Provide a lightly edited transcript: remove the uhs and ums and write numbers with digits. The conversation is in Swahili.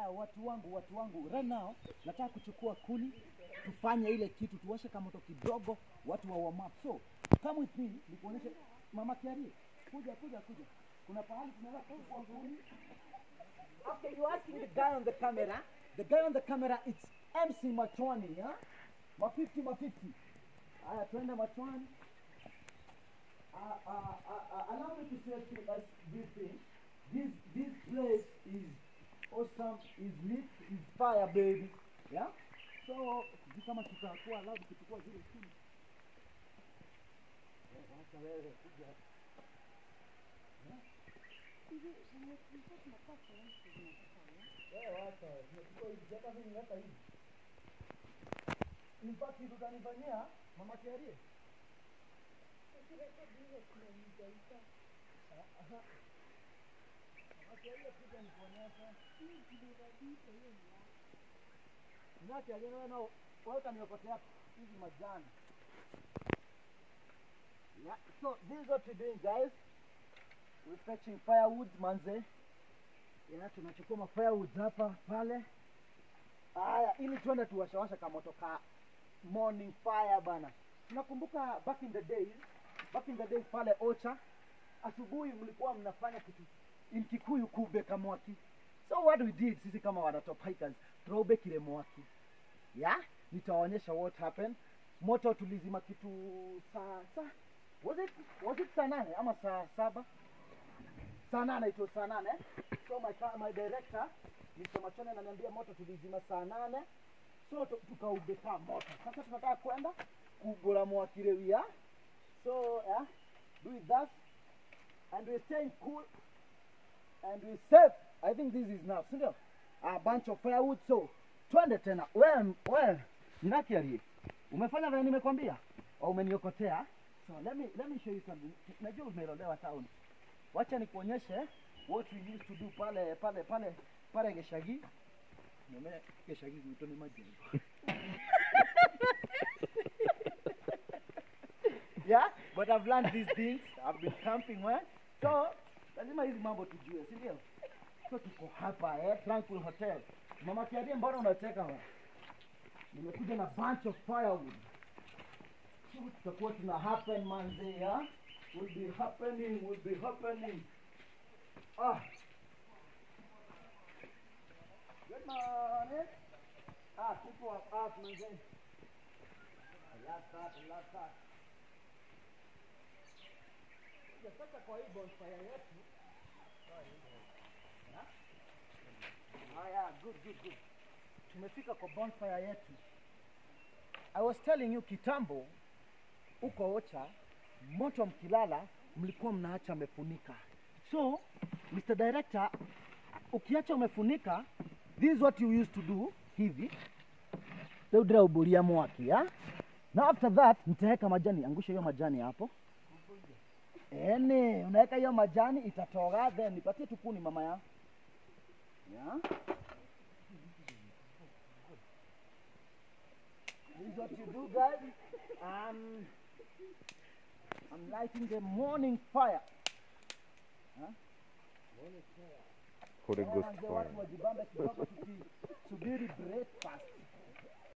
watu wangu, right now nataka kuchukua kuni, tufanye ile kitu, tuwashe kama moto kidogo, watu wa warm up. So come with me, nikuonyeshe mama Kiari. Kuja. Kuna pahali tunaweza kuchukua kuni. Okay, you asking the guy on the camera. The guy on the camera, it's MC Machwani, yeah? Ma50. Aya, twende Machwani. Allow me to say to us this thing. This place is awesome, is lit, is fire, baby. Yeah? So, sisi kama tutakuwa allowed kuchukua zile kuni. Wacha wewe kuja. Wacha, tunachukua hivi, hata mimi hata hivi. In fact, tutanifanyia mama Kiarie. Nati aliona nao weka niokotea hizi majani. Yeah, so this is what we're doing, guys. We're fetching firewood, manze. Yeah, tunachukua ma firewood hapa pale. Haya, ili tuende tuwashawasha kama moto ka morning fire bana. Tunakumbuka back in the days pale Ocha, asubuhi mlikuwa mnafanya kitu in Kikuyu kubeka mwaki. So what we did sisi kama wana top hikers, throwback ile mwaki. Yeah, nitaonyesha what happened. Moto tulizima kitu saa was it saa 8 ama saa 7? Saa 8, it was saa 8. So my director Mr. Machone ananiambia moto tulizima saa 8. So tukaubeka moto. Sasa tunataka kwenda kugora mwaki leo. So yeah, do it that, and we're staying cool and we're safe. I think this is now, sindio? A bunch of firewood. So twende tena. Wewe ninakiarie. Umefanya vile nimekwambia au umeniokotea? So let me show you something. Najua umeelewa town. Wacha nikuonyeshe what we used to do pale Geshagi. Mimi Geshagi mtoni maji. Yeah, but I've learned these things. I've been camping, man. So lazima hizi mambo tujue, si ndio? So tuko hapa Tranquil Hotel. Mama Kiarie, mbona unacheka wewe? Nimekuja na bunch of firewood. So tutakuwa tuna happen manze, yeah? Will be happening. Good morning. People have asked manze. Last that. Sasa kwa hii bonfire yetu. Good. Tumefika kwa bonfire yetu. I was telling you kitambo uko Ocha, moto mkilala mlikuwa mnaacha mefunika. So, Mr. Director, ukiacha umefunika, this is what you used to do hivi. Ndio uburia mwaki, ya? Now after that, mtaweka majani, angusha hiyo majani hapo. Unaweka hiyo majani itatoga, then nipatie tukuni mama ya. Yeah. This is what you do, guys. I'm lighting the morning fire. Holy Ghost fire. Subiri breakfast.